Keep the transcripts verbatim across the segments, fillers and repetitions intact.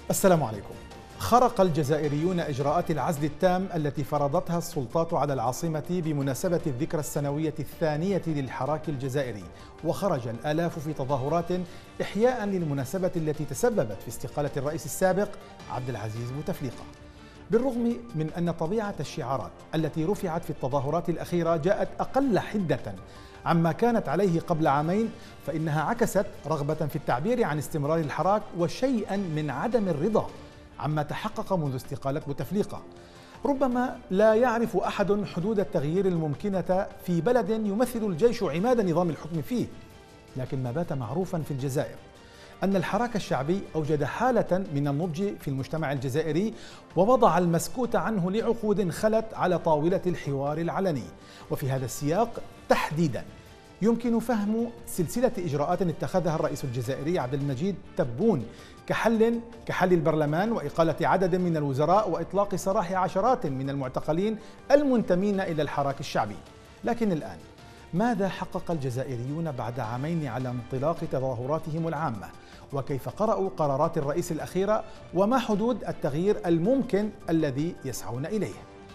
السلام عليكم. خرق الجزائريون إجراءات العزل التام التي فرضتها السلطات على العاصمة بمناسبة الذكرى السنوية الثانية للحراك الجزائري، وخرج الآلاف في تظاهرات إحياء للمناسبة التي تسببت في استقالة الرئيس السابق عبد العزيز بوتفليقة. بالرغم من أن طبيعة الشعارات التي رفعت في التظاهرات الأخيرة جاءت أقل حدة عما كانت عليه قبل عامين، فإنها عكست رغبة في التعبير عن استمرار الحراك وشيئا من عدم الرضا عما تحقق منذ استقالة بوتفليقة. ربما لا يعرف أحد حدود التغيير الممكنة في بلد يمثل الجيش عماد نظام الحكم فيه، لكن ما بات معروفا في الجزائر أن الحراك الشعبي أوجد حالة من النضج في المجتمع الجزائري، ووضع المسكوت عنه لعقود خلت على طاولة الحوار العلني. وفي هذا السياق تحديدا يمكن فهم سلسلة إجراءات اتخذها الرئيس الجزائري عبد المجيد تبون كحل كحل البرلمان وإقالة عدد من الوزراء وإطلاق سراح عشرات من المعتقلين المنتمين إلى الحراك الشعبي. لكن الآن ماذا حقق الجزائريون بعد عامين على انطلاق تظاهراتهم العامة؟ وكيف قرأوا قرارات الرئيس الأخيرة؟ وما حدود التغيير الممكن الذي يسعون إليه؟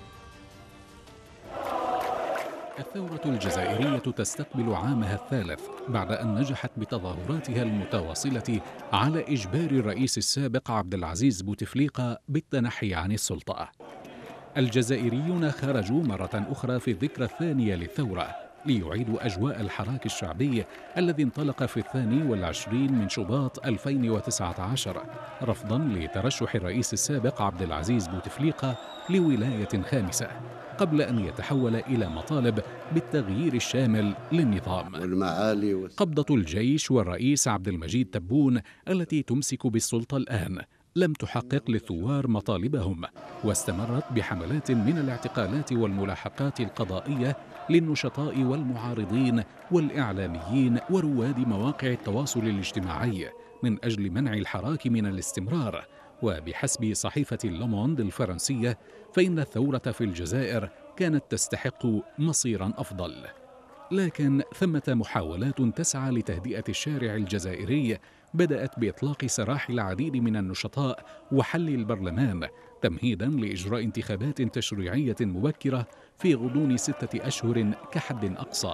الثورة الجزائرية تستقبل عامها الثالث بعد أن نجحت بتظاهراتها المتواصلة على إجبار الرئيس السابق عبد العزيز بوتفليقة بالتنحي عن السلطة. الجزائريون خرجوا مرة أخرى في الذكرى الثانية للثورة ليعيدوا أجواء الحراك الشعبي الذي انطلق في الثاني والعشرين من شباط ألفين وتسعة عشر رفضا لترشح الرئيس السابق عبد العزيز بوتفليقة لولاية خامسة، قبل أن يتحول إلى مطالب بالتغيير الشامل للنظام. قبضة الجيش والرئيس عبد المجيد تبون التي تمسك بالسلطة الآن لم تحقق للثوار مطالبهم، واستمرت بحملات من الاعتقالات والملاحقات القضائية للنشطاء والمعارضين والإعلاميين ورواد مواقع التواصل الاجتماعي من أجل منع الحراك من الاستمرار. وبحسب صحيفة لوموند الفرنسية فإن الثورة في الجزائر كانت تستحق مصيرا أفضل، لكن ثمة محاولات تسعى لتهدئة الشارع الجزائري بدأت بإطلاق سراح العديد من النشطاء وحل البرلمان تمهيدا لإجراء انتخابات تشريعية مبكرة في غضون ستة أشهر كحد أقصى.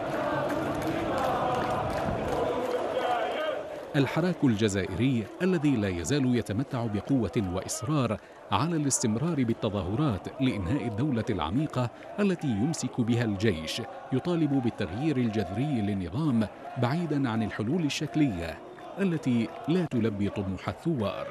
الحراك الجزائري الذي لا يزال يتمتع بقوة وإصرار على الاستمرار بالتظاهرات لإنهاء الدولة العميقة التي يمسك بها الجيش يطالب بالتغيير الجذري للنظام بعيدا عن الحلول الشكلية التي لا تلبي طموح الثوار.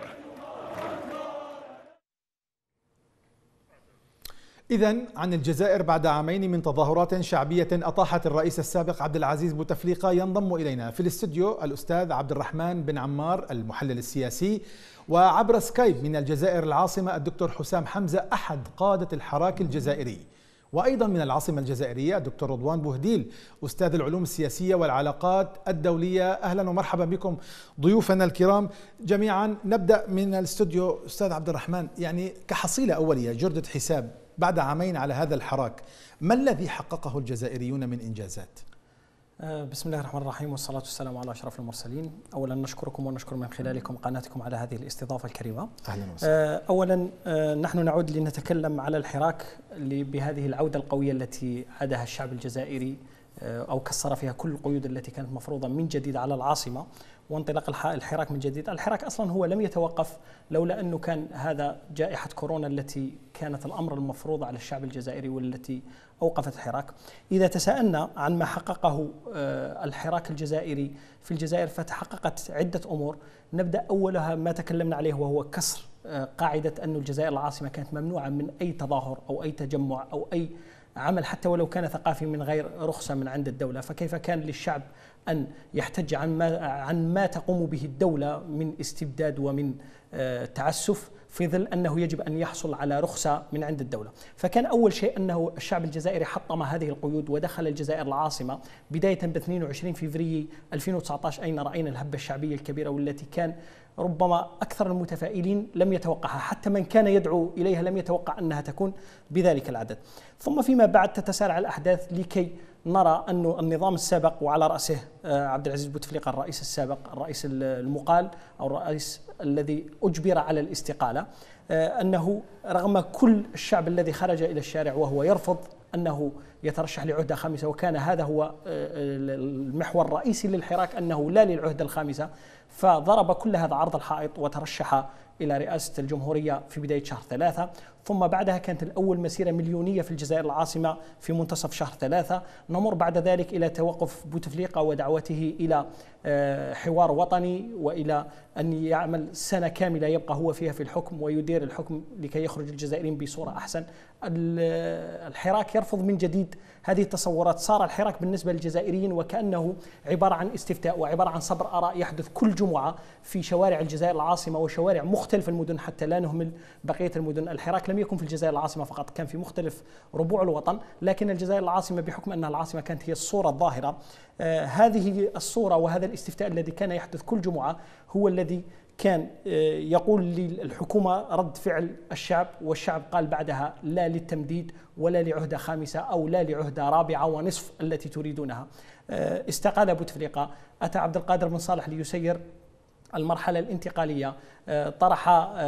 إذن عن الجزائر بعد عامين من تظاهرات شعبية أطاحت الرئيس السابق عبد العزيز بوتفليقة، ينضم إلينا في الاستوديو الأستاذ عبد الرحمن بن عمار المحلل السياسي، وعبر سكايب من الجزائر العاصمة الدكتور حسام حمزة أحد قادة الحراك الجزائري، وأيضا من العاصمة الجزائرية الدكتور رضوان بوهديل أستاذ العلوم السياسية والعلاقات الدولية. أهلا ومرحبا بكم ضيوفنا الكرام جميعا. نبدأ من الاستوديو أستاذ عبد الرحمن، يعني كحصيلة أولية جردة حساب بعد عامين على هذا الحراك، ما الذي حققه الجزائريون من إنجازات؟ بسم الله الرحمن الرحيم، والصلاة والسلام على أشرف المرسلين. أولا نشكركم ونشكر من خلالكم قناتكم على هذه الاستضافة الكريمة. أهلا وسهلا. أولا نحن نعود لنتكلم على الحراك بهذه العودة القوية التي عادها الشعب الجزائري أو كسر فيها كل القيود التي كانت مفروضة من جديد على العاصمة، وانطلاق الحراك من جديد. الحراك أصلا هو لم يتوقف لولا أنه كان هذا جائحة كورونا التي كانت الأمر المفروض على الشعب الجزائري والتي أوقفت الحراك. إذا تساءلنا عن ما حققه الحراك الجزائري في الجزائر فتحققت عدة أمور. نبدأ أولها ما تكلمنا عليه وهو كسر قاعدة أن الجزائر العاصمة كانت ممنوعة من أي تظاهر أو أي تجمع أو أي عمل حتى ولو كان ثقافي من غير رخصة من عند الدولة. فكيف كان للشعب أن يحتج عن ما عن ما تقوم به الدولة من استبداد ومن تعسف في ظل أنه يجب أن يحصل على رخصة من عند الدولة؟ فكان أول شيء أنه الشعب الجزائري حطم هذه القيود ودخل الجزائر العاصمة بداية ب اثنين وعشرين فبراير ألفين وتسعة عشر، أين رأينا الهبة الشعبية الكبيرة والتي كان ربما أكثر المتفائلين لم يتوقعها، حتى من كان يدعو إليها لم يتوقع أنها تكون بذلك العدد. ثم فيما بعد تتسارع الأحداث لكي نرى أن النظام السابق وعلى رأسه عبد العزيز بوتفليقة الرئيس السابق، الرئيس المقال أو الرئيس الذي أجبر على الاستقالة، أنه رغم كل الشعب الذي خرج إلى الشارع وهو يرفض أنه يترشح لعهدة خامسة، وكان هذا هو المحور الرئيسي للحراك أنه لا للعهدة الخامسة، فضرب كل هذا عرض الحائط وترشح إلى رئاسة الجمهورية في بداية شهر ثلاثة. ثم بعدها كانت الأول مسيرة مليونية في الجزائر العاصمة في منتصف شهر ثلاثة. نمر بعد ذلك إلى توقف بوتفليقة ودعوته إلى حوار وطني وإلى أن يعمل سنة كاملة يبقى هو فيها في الحكم ويدير الحكم لكي يخرج الجزائريين بصورة أحسن. الحراك يرفض من جديد هذه التصورات. صار الحراك بالنسبة للجزائريين وكأنه عبارة عن استفتاء وعبارة عن صبر آراء يحدث كل جمعة في شوارع الجزائر العاصمة وشوارع مختلف المدن حتى لا نهمل بقية المدن. الحراك لم يكن في الجزائر العاصمة فقط، كان في مختلف ربوع الوطن، لكن الجزائر العاصمة بحكم أنها العاصمة كانت هي الصورة الظاهرة. آه هذه الصورة وهذا الاستفتاء الذي كان يحدث كل جمعة هو الذي كان يقول للحكومة رد فعل الشعب، والشعب قال بعدها لا للتمديد ولا لعهدة خامسة أو لا لعهدة رابعة ونصف التي تريدونها. استقال بوتفليقة، أتى عبد القادر بن صالح ليسير المرحلة الانتقالية، طرح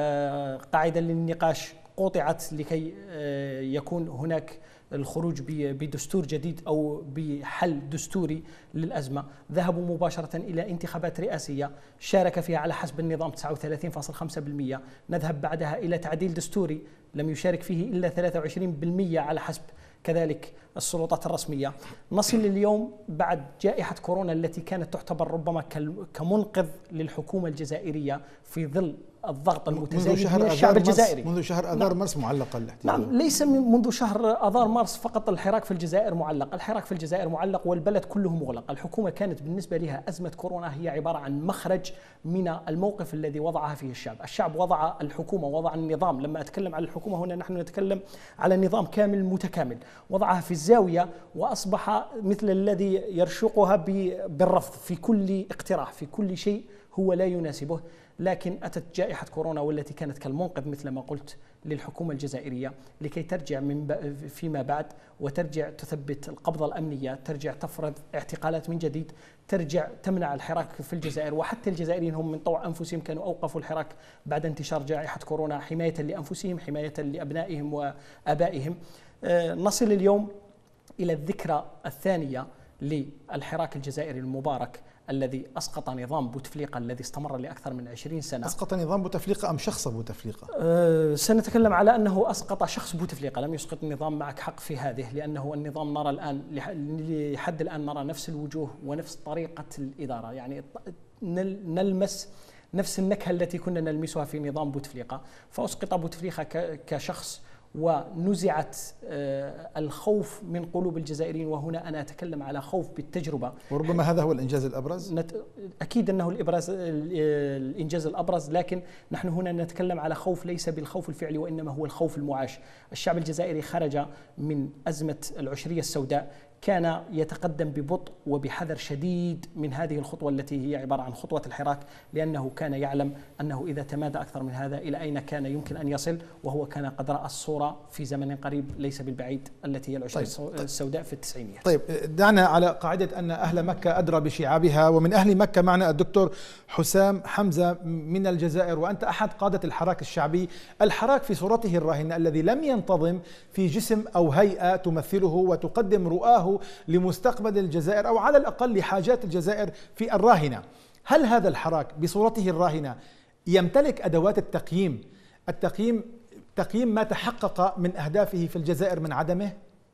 قاعدة للنقاش قطعت لكي يكون هناك الخروج بدستور جديد أو بحل دستوري للأزمة. ذهبوا مباشرة إلى انتخابات رئاسية شارك فيها على حسب النظام تسعة وثلاثين فاصلة خمسة بالمئة. نذهب بعدها إلى تعديل دستوري لم يشارك فيه إلا ثلاثة وعشرين بالمئة على حسب كذلك السلطات الرسمية. نصل اليوم بعد جائحة كورونا التي كانت تعتبر ربما كمنقذ للحكومة الجزائرية في ظل الضغط المتزايد من الشعب الجزائري. منذ شهر أذار نعم. مارس معلقة الاحتجاج. نعم، ليس منذ شهر أذار مارس فقط الحراك في الجزائر معلق، الحراك في الجزائر معلق والبلد كله مغلق. الحكومة كانت بالنسبة لها أزمة كورونا هي عبارة عن مخرج من الموقف الذي وضعها فيه الشعب. الشعب وضع الحكومة، وضع النظام، لما أتكلم عن الحكومة هنا نحن نتكلم على نظام كامل متكامل، وضعها في الزاوية وأصبح مثل الذي يرشقها بالرفض في كل اقتراح، في كل شيء هو لا يناسبه. لكن أتت جائحة كورونا والتي كانت كالمنقذ مثل ما قلت للحكومة الجزائرية لكي ترجع من فيما بعد وترجع تثبت القبضة الأمنية، ترجع تفرض اعتقالات من جديد، ترجع تمنع الحراك في الجزائر. وحتى الجزائريين هم من طوع أنفسهم كانوا أوقفوا الحراك بعد انتشار جائحة كورونا حماية لأنفسهم، حماية لأبنائهم وآبائهم. نصل اليوم إلى الذكرى الثانية للحراك الجزائري المبارك الذي أسقط نظام بوتفليقة الذي استمر لأكثر من عشرين سنة. أسقط نظام بوتفليقة أم شخص بوتفليقة؟ أه سنتكلم على أنه أسقط شخص بوتفليقة، لم يسقط النظام، معك حق في هذه، لأنه النظام نرى الآن لحد الآن نرى نفس الوجوه ونفس طريقة الإدارة، يعني نلمس نفس النكهة التي كنا نلمسها في نظام بوتفليقة. فأسقط بوتفليقة كشخص ونزعت الخوف من قلوب الجزائريين، وهنا أنا أتكلم على خوف بالتجربة، وربما هذا هو الإنجاز الأبرز. أكيد أنه الإبراز الإنجاز الأبرز، لكن نحن هنا نتكلم على خوف ليس بالخوف الفعلي وإنما هو الخوف المعاش. الشعب الجزائري خرج من أزمة العشرية السوداء، كان يتقدم ببطء وبحذر شديد من هذه الخطوة التي هي عبارة عن خطوة الحراك، لأنه كان يعلم أنه إذا تمادى أكثر من هذا إلى أين كان يمكن أن يصل، وهو كان قد رأى الصورة في زمن قريب ليس بالبعيد التي هي العشرية طيب. السوداء في التسعينيات. طيب دعنا على قاعدة أن أهل مكة أدرى بشعابها، ومن أهل مكة معنا الدكتور حسام حمزة من الجزائر، وأنت أحد قادة الحراك الشعبي. الحراك في صورته الراهنة الذي لم ينتظم في جسم أو هيئة تمثله وتقدم رؤاه لمستقبل الجزائر أو على الأقل لحاجات الجزائر في الراهنة، هل هذا الحراك بصورته الراهنة يمتلك أدوات التقييم التقييم تقييم ما تحقق من أهدافه في الجزائر من عدمه؟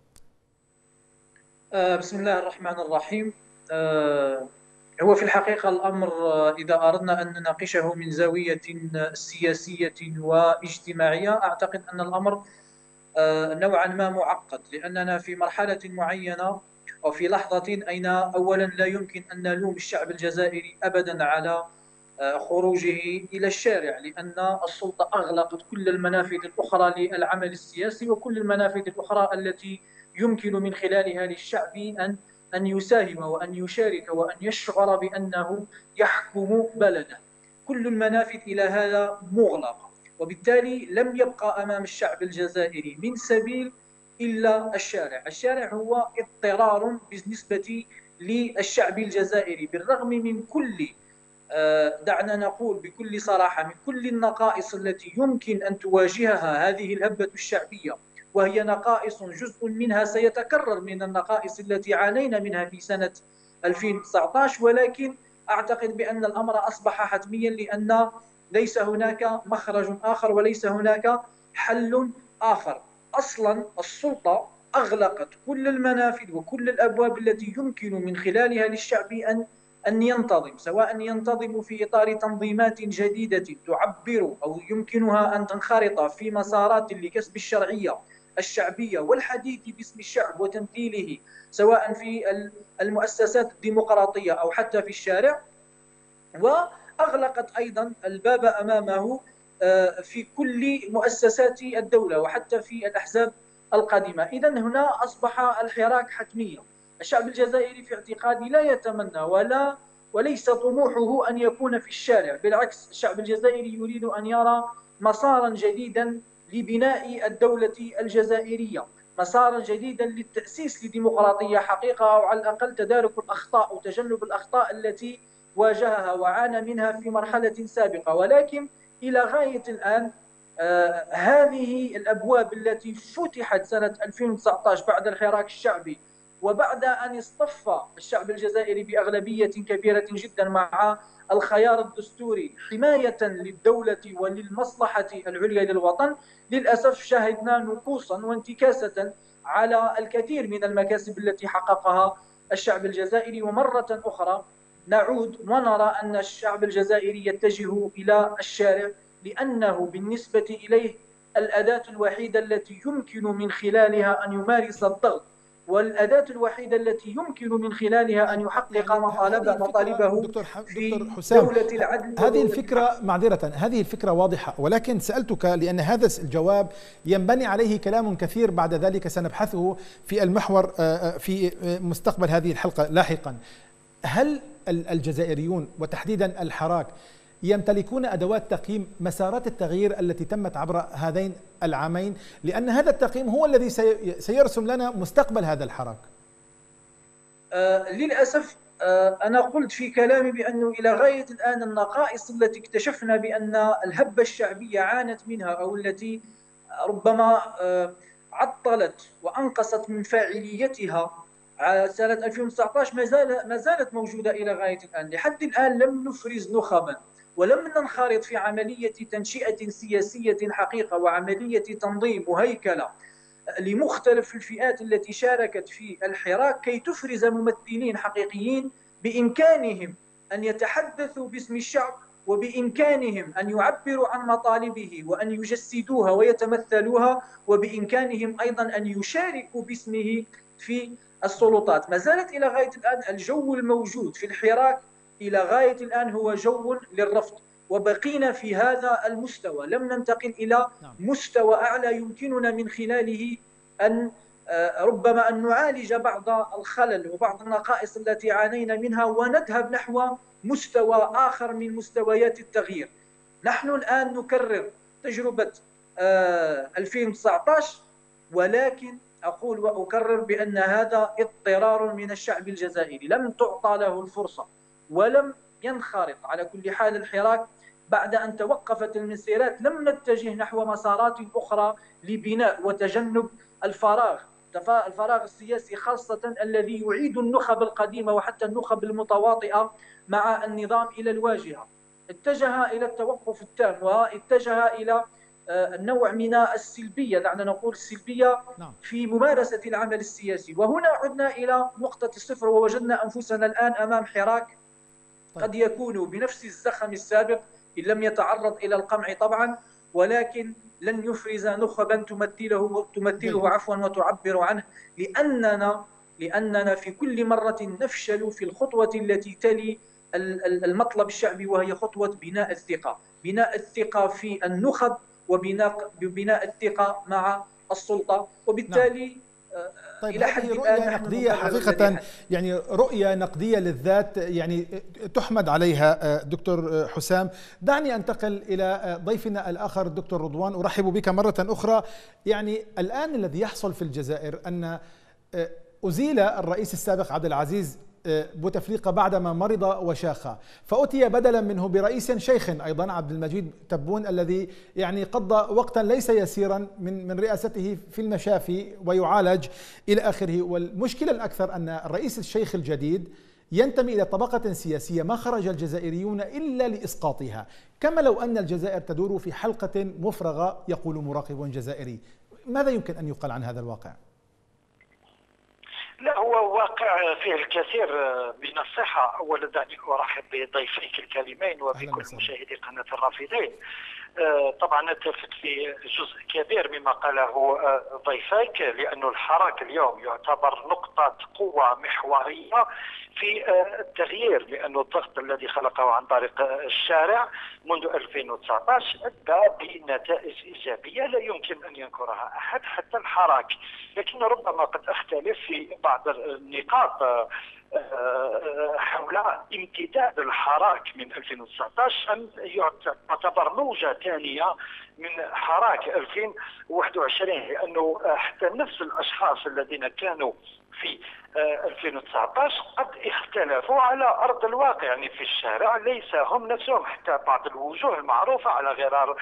آه بسم الله الرحمن الرحيم. آه هو في الحقيقة الأمر آه إذا أردنا أن نناقشه من زاوية سياسية واجتماعية، أعتقد أن الأمر آه نوعا ما معقد، لأننا في مرحلة معينة أو في لحظة أين أولا لا يمكن أن نلوم الشعب الجزائري أبدا على خروجه إلى الشارع، لأن السلطة أغلقت كل المنافذ الأخرى للعمل السياسي وكل المنافذ الأخرى التي يمكن من خلالها للشعب أن أن يساهم وأن يشارك وأن يشعر بأنه يحكم بلده. كل المنافذ إلى هذا مغلقة، وبالتالي لم يبقى أمام الشعب الجزائري من سبيل إلا الشارع. الشارع هو اضطرار بالنسبة للشعب الجزائري، بالرغم من كل، دعنا نقول بكل صراحة، من كل النقائص التي يمكن أن تواجهها هذه الهبة الشعبية، وهي نقائص جزء منها سيتكرر من النقائص التي عانينا منها في سنة ألفين وتسعة عشر، ولكن أعتقد بأن الأمر أصبح حتميا، لأن ليس هناك مخرج آخر وليس هناك حل آخر. أصلا السلطة أغلقت كل المنافذ وكل الأبواب التي يمكن من خلالها للشعب أن أن ينتظم، سواء ينتظم في إطار تنظيمات جديدة تعبر أو يمكنها أن تنخرط في مسارات لكسب الشرعية الشعبية والحديث باسم الشعب وتمثيله، سواء في المؤسسات الديمقراطية أو حتى في الشارع. وأغلقت أيضا الباب أمامه في كل مؤسسات الدولة وحتى في الأحزاب القادمة. إذن هنا أصبح الحراك حتميا. الشعب الجزائري في اعتقادي لا يتمنى ولا وليس طموحه أن يكون في الشارع، بالعكس الشعب الجزائري يريد أن يرى مسارا جديدا لبناء الدولة الجزائرية، مسارا جديدا للتأسيس لديمقراطية حقيقة، أو على الأقل تدارك الأخطاء وتجنب الأخطاء التي واجهها وعانى منها في مرحلة سابقة. ولكن إلى غاية الآن آه هذه الأبواب التي فتحت سنة ألفين وتسعة عشر بعد الحراك الشعبي، وبعد أن اصطف الشعب الجزائري بأغلبية كبيرة جدا مع الخيار الدستوري حماية للدولة وللمصلحة العليا للوطن، للأسف شاهدنا نقوصا وانتكاسة على الكثير من المكاسب التي حققها الشعب الجزائري. ومرة أخرى نعود ونرى أن الشعب الجزائري يتجه إلى الشارع، لأنه بالنسبة إليه الأداة الوحيدة التي يمكن من خلالها أن يمارس الضغط، والأداة الوحيدة التي يمكن من خلالها أن يحقق مطالب مطالبه دكتور في دكتور حسام، دولة العدل. هذه الفكرة معذرة هذه الفكرة واضحة، ولكن سألتك لأن هذا الجواب ينبني عليه كلام كثير بعد ذلك سنبحثه في المحور في مستقبل هذه الحلقة لاحقا. هل الجزائريون وتحديدا الحراك يمتلكون أدوات تقييم مسارات التغيير التي تمت عبر هذين العامين؟ لأن هذا التقييم هو الذي سيرسم لنا مستقبل هذا الحراك. آه للأسف آه أنا قلت في كلامي بأنه إلى غاية الآن النقائص التي اكتشفنا بأن الهبة الشعبية عانت منها، أو التي ربما آه عطلت وأنقصت من فاعليتها سنة ألفين وتسعة عشر، ما زال ما زالت موجودة إلى غاية الآن. لحد الآن لم نفرز نخبا ولم ننخرط في عملية تنشئة سياسية حقيقة وعملية تنظيم وهيكلة لمختلف الفئات التي شاركت في الحراك كي تفرز ممثلين حقيقيين بإمكانهم أن يتحدثوا باسم الشعب، وبإمكانهم أن يعبروا عن مطالبه وأن يجسدوها ويتمثلوها، وبإمكانهم أيضا أن يشاركوا باسمه في السلطات. ما زالت إلى غاية الآن الجو الموجود في الحراك إلى غاية الآن هو جو للرفض، وبقينا في هذا المستوى، لم ننتقل إلى مستوى أعلى يمكننا من خلاله أن ربما أن نعالج بعض الخلل وبعض النقائص التي عانينا منها ونذهب نحو مستوى آخر من مستويات التغيير. نحن الآن نكرر تجربة ألفين وتسعة عشر، ولكن أقول وأكرر بأن هذا اضطرار من الشعب الجزائري لم تعطى له الفرصة ولم ينخرط. على كل حال الحراك بعد أن توقفت المسيرات لم نتجه نحو مسارات أخرى لبناء وتجنب الفراغ الفراغ السياسي، خاصة الذي يعيد النخب القديمة وحتى النخب المتواطئة مع النظام إلى الواجهة. اتجه إلى التوقف التام واتجه إلى النوع من السلبية، دعنا نقول السلبية في ممارسة العمل السياسي. وهنا عدنا إلى نقطة الصفر ووجدنا أنفسنا الآن أمام حراك قد يكون بنفس الزخم السابق إن لم يتعرض إلى القمع طبعا، ولكن لن يفرز نخبا تمثله تمثله عفوا وتعبر عنه، لأننا لأننا في كل مرة نفشل في الخطوة التي تلي المطلب الشعبي، وهي خطوة بناء الثقة، بناء الثقة في النخب وبناء بناء الثقة مع السلطة. وبالتالي طيب إلى هذه حد رؤية الآن نحن نقدية نقرر حقيقة، الذي يعني رؤية نقدية للذات، يعني تحمد عليها دكتور حسام. دعني أنتقل إلى ضيفنا الآخر الدكتور رضوان، أرحب بك مرة أخرى. يعني الآن الذي يحصل في الجزائر أن أزيل الرئيس السابق عبد العزيز بوتفليقة بعدما مرض وشاخ، فأتي بدلا منه برئيس شيخ أيضا عبد المجيد تبون، الذي يعني قضى وقتا ليس يسيرا من من رئاسته في المشافي ويعالج إلى آخره. والمشكلة الأكثر أن الرئيس الشيخ الجديد ينتمي إلى طبقة سياسية ما خرج الجزائريون إلا لإسقاطها، كما لو أن الجزائر تدور في حلقة مفرغة، يقول مراقب جزائري. ماذا يمكن أن يقال عن هذا الواقع؟ لا، هو واقع فيه الكثير من الصحة. أولا دعني أرحب بضيفيك الكريمين وبكل مشاهدي قناة الرافدين. طبعا اتفق في جزء كبير مما قاله ضيفيك، لأن الحراك اليوم يعتبر نقطة قوة محورية في التغيير، لأن الضغط الذي خلقه عن طريق الشارع منذ ألفين وتسعة عشر أدى بنتائج إيجابية لا يمكن أن ينكرها أحد حتى الحراك. لكن ربما قد أختلف في بعض النقاط حول امتداد الحراك من ألفين وتسعة عشر أم يعتبر موجة ثانية من حراك ألفين وواحد وعشرين، لأنه حتى نفس الأشخاص الذين كانوا في ألفين وتسعة عشر قد اختلفوا على أرض الواقع، يعني في الشارع ليس هم نفسهم. حتى بعض الوجوه المعروفة على غرار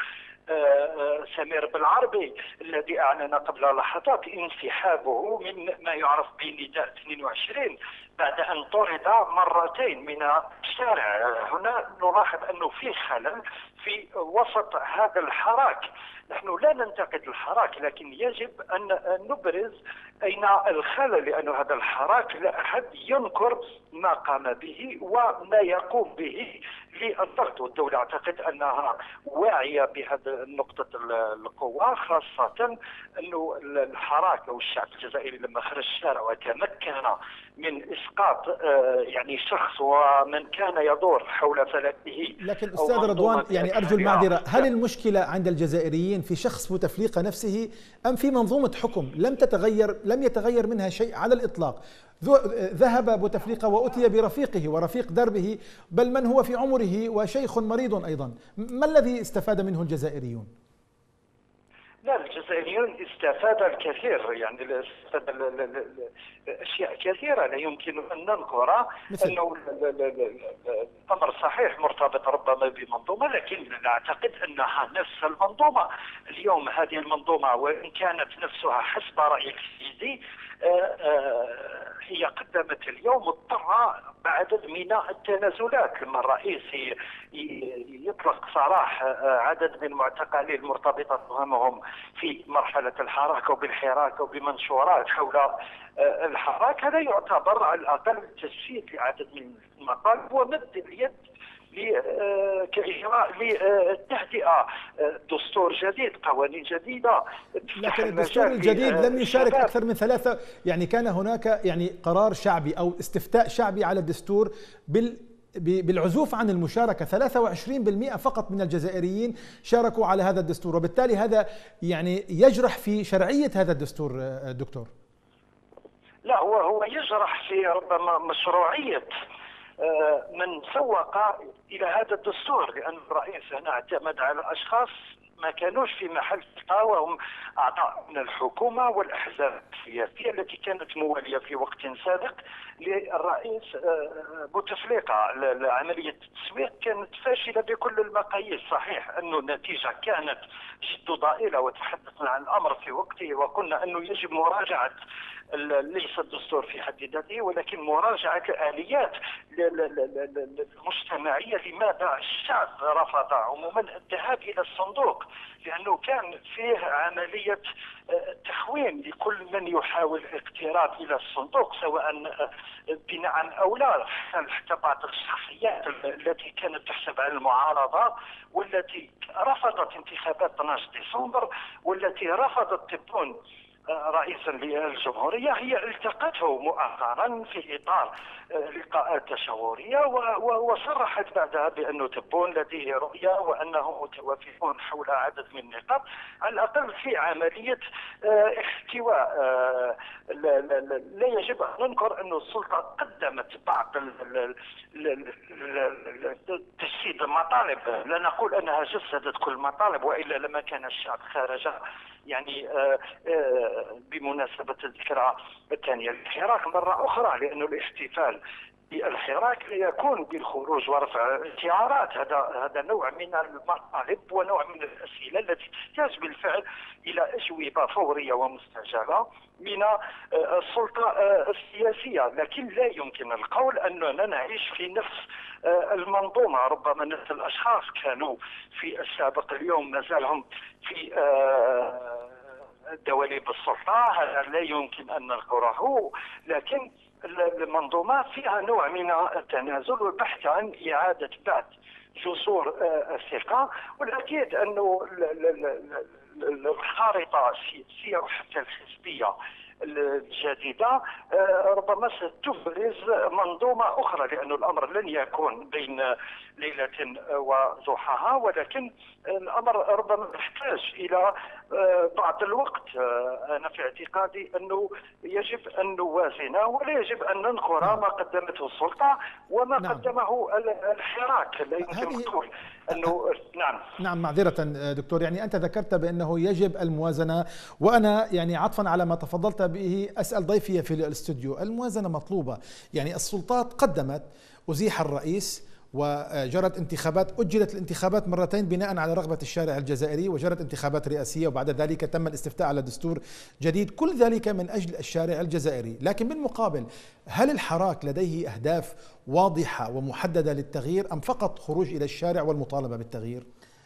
سمير بالعربي الذي أعلن قبل لحظات انسحابه من ما يعرف بنداء اثنين وعشرين بعد أن طرد مرتين من الشارع. هنا نلاحظ أنه في خلل في وسط هذا الحراك. نحن لا ننتقد الحراك، لكن يجب أن نبرز أين الخلل، لأن هذا الحراك لا أحد ينكر ما قام به وما يقوم به للضغط، والدولة أعتقد أنها واعية بهذه نقطة القوة، خاصة أنه الحراك أو الشعب الجزائري لما خرج الشارع وتمكن من إسقاط يعني شخص ومن كان يدور حول فلكه. لكن أستاذ رضوان، يعني أرجو المعذرة، هل المشكلة عند الجزائريين في شخص بوتفليقة نفسه أم في منظومة حكم لم تتغير لم يتغير منها شيء على الإطلاق؟ ذهب بوتفليقة وأتي برفيقه ورفيق دربه، بل من هو في عمره وشيخ مريض أيضا. ما الذي استفاد منه الجزائريون؟ لا، الجزائريون استفاد الكثير، يعني استفاد اشياء كثيره لا يمكن ان ننكرها. انه الامر صحيح مرتبط ربما بمنظومه، لكن نعتقد انها نفس المنظومه. اليوم هذه المنظومه وان كانت نفسها حسب رايك السيدي هي قدمت اليوم اضطر بعدد من التنازلات، لما الرئيس يطلق سراح عدد من المعتقلين المرتبطة بمهامهم في مرحلة الحراك وبالحراك وبمنشورات حول الحراك. هذا يعتبر على الأقل تجسيد لعدد من المطالب ومد اليد كإجراء للتهدئة، دستور جديد، قوانين جديدة. لكن الدستور الجديد لم يشارك أكثر من ثلاثة، يعني كان هناك يعني قرار شعبي أو استفتاء شعبي على الدستور بال بالعزوف عن المشاركة. ثلاثة وعشرين بالمئة فقط من الجزائريين شاركوا على هذا الدستور، وبالتالي هذا يعني يجرح في شرعية هذا الدستور دكتور. لا، هو هو يجرح في ربما مشروعية من سوق إلى هذا الدستور، لأن الرئيس هنا اعتمد على أشخاص ما كانوش في محل ثقة، وهم أعضاء من الحكومة والأحزاب السياسية التي كانت موالية في وقت سابق للرئيس بوتفليقة. عملية التسويق كانت فاشلة بكل المقاييس. صحيح أن النتيجة كانت جد ضئيلة، وتحدثنا عن الأمر في وقته وقلنا أنه يجب مراجعة ليس الدستور في حد ذاته، ولكن مراجعة الآليات المجتمعية. لماذا الشعب رفض عموما الذهاب إلى الصندوق؟ لأنه كان فيه عملية تخوين لكل من يحاول الاقتراب إلى الصندوق، سواء بنعم أو لا. حتى بعض الشخصيات التي كانت تحسب على المعارضة والتي رفضت انتخابات اثني عشر ديسمبر والتي رفضت تبون رئيسا للجمهورية هي التقته مؤخرا في إطار لقاءات تشاورية، وصرحت بعدها بأنه تبون لديه رؤية وأنهم متوافقون حول عدد من النقاط على الأقل في عملية احتواء. لا يجب أن ننكر أن السلطة قدمت بعض تجسيد المطالب، لا نقول أنها جسدت كل المطالب وإلا لما كان الشعب خارج يعني بمناسبة الذكرى الثانية للحراك مرة أخرى، لأن الاحتفال بالحراك لا يكون بالخروج ورفع شعارات. هذا هذا نوع من المطالب ونوع من الأسئلة التي تحتاج بالفعل إلى أجوبة فورية ومستعجلة من السلطة السياسية، لكن لا يمكن القول أننا نعيش في نفس المنظومة. ربما نفس الأشخاص كانوا في السابق اليوم ما زالهم في دواليب السلطة، هذا لا يمكن أن نذكره، لكن المنظومة فيها نوع من التنازل والبحث عن إعادة بعض جسور الثقة. والأكيد أنه الخارطة السياسية وحتى الحزبية الجديدة ربما ستبرز منظومة أخرى، لأن الأمر لن يكون بين ليلة وضحاها، ولكن الأمر ربما يحتاج إلى بعض الوقت. أنا في اعتقادي أنه يجب أن نوازن ولا يجب أن ننكر ما قدمته السلطة وما نعم. قدمه الحراك. لا يمكن نقول أنه نعم نعم معذرة دكتور، يعني أنت ذكرت بأنه يجب الموازنة، وأنا يعني عطفا على ما تفضلت به أسأل ضيفي في الاستوديو، الموازنة مطلوبة. يعني السلطات قدمت، أزيح الرئيس وجرت انتخابات، أجلت الانتخابات مرتين بناء على رغبة الشارع الجزائري، وجرت انتخابات رئاسية وبعد ذلك تم الاستفتاء على دستور جديد، كل ذلك من أجل الشارع الجزائري. لكن بالمقابل هل الحراك لديه أهداف واضحة ومحددة للتغيير أم فقط خروج إلى الشارع والمطالبة بالتغيير؟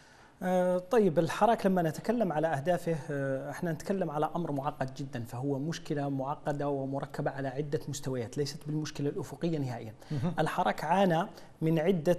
طيب الحراك لما نتكلم على أهدافه احنا نتكلم على أمر معقد جدا، فهو مشكلة معقدة ومركبة على عدة مستويات، ليست بالمشكلة الأفقية نهائيا. الحراك عانى من عدة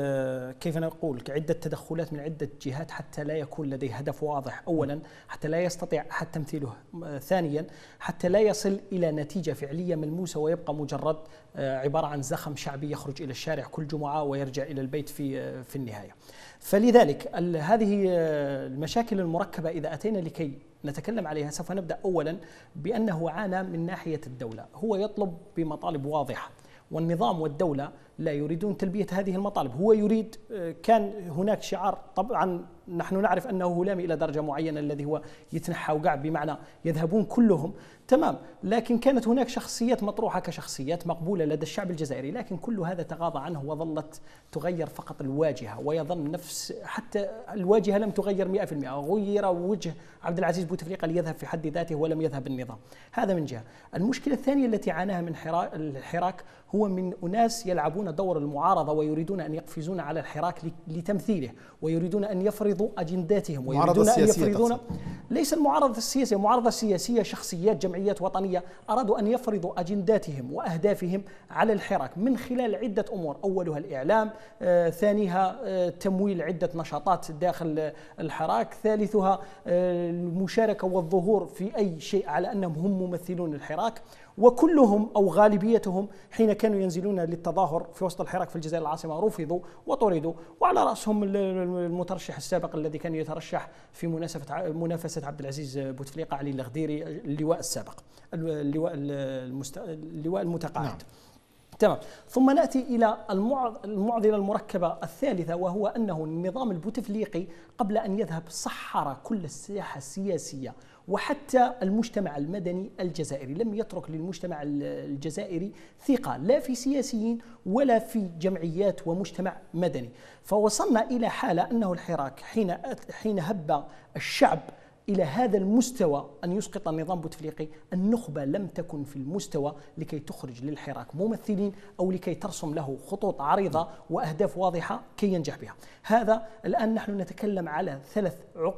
كيف نقول عدة تدخلات من عدة جهات حتى لا يكون لديه هدف واضح، أولا حتى لا يستطيع أحد تمثيله، ثانيا حتى لا يصل إلى نتيجة فعلية ملموسة ويبقى مجرد عبارة عن زخم شعبي يخرج إلى الشارع كل جمعة ويرجع إلى البيت في في النهاية. فلذلك هذه المشاكل المركبة إذا أتينا لكي نتكلم عليها سوف نبدأ أولا بأنه عانى من ناحية الدولة، هو يطلب بمطالب واضحة والنظام والدولة لا يريدون تلبية هذه المطالب. هو يريد، كان هناك شعار، طبعا نحن نعرف أنه هلامي إلى درجة معينة الذي هو يتنحى وقع بمعنى يذهبون كلهم تمام، لكن كانت هناك شخصيات مطروحة كشخصيات مقبولة لدى الشعب الجزائري، لكن كل هذا تغاضى عنه وظلت تغير فقط الواجهة، ويظل نفس حتى الواجهة لم تغير مئة بالمئة، غير وجه عبد العزيز بوتفليقة ليذهب في حد ذاته ولم يذهب النظام. هذا من جهة. المشكلة الثانية التي عاناها من الحراك هو من أناس يلعبون دور المعارضة ويريدون أن يقفزون على الحراك لتمثيله، ويريدون أن يفرضوا أجنداتهم، ويريدون أن يفرضون ليس المعارضة السياسية، المعارضة السياسية شخصيات جمعيات وطنية أرادوا أن يفرضوا أجنداتهم وأهدافهم على الحراك من خلال عدة أمور، أولها الإعلام، آه، ثانيها آه، تمويل عدة نشاطات داخل الحراك، ثالثها آه، المشاركة والظهور في أي شيء على أنهم هم ممثلون الحراك. وكلهم أو غالبيتهم حين كانوا ينزلون للتظاهر في وسط الحراك في الجزائر العاصمة رفضوا وطردوا، وعلى رأسهم المترشح السابق الذي كان يترشح في مناسبة منافسة عبد العزيز بوتفليقة علي اللغديري، اللواء السابق، اللواء المست... اللواء المتقاعد. نعم. تمام. ثم نأتي إلى المعضلة المركبة الثالثة، وهو أنه النظام البوتفليقي قبل أن يذهب سحر كل الساحة السياسية وحتى المجتمع المدني الجزائري، لم يترك للمجتمع الجزائري ثقة لا في سياسيين ولا في جمعيات ومجتمع مدني. فوصلنا إلى حالة أنه الحراك حين حين هب الشعب إلى هذا المستوى أن يسقط النظام بوتفليقي، النخبة لم تكن في المستوى لكي تخرج للحراك ممثلين أو لكي ترسم له خطوط عريضة وأهداف واضحة كي ينجح بها. هذا الآن نحن نتكلم على ثلاث عقد